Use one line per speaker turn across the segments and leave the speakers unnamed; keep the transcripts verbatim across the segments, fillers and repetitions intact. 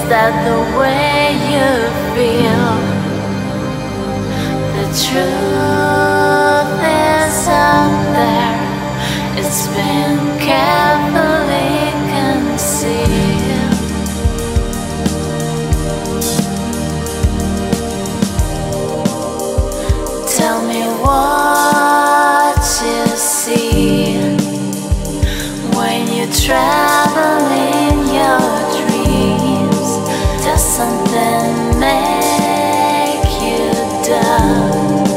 that the way you feel? The truth is out there. It's been carefully concealed. Tell me what you see when you travel in your dreams. Does something make you doubt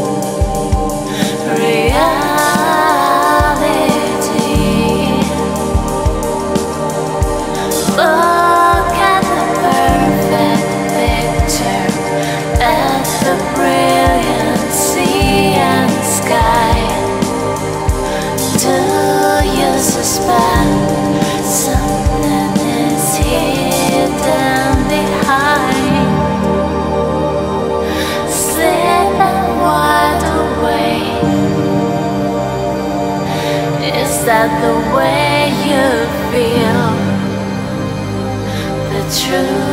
reality? Look at the perfect picture, at the brilliant sea and sky. Do you suspect something is hidden behind? Sleep and wide awake. Is that the way you feel? The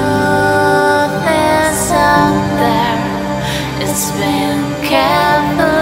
truth is out there. It's been careful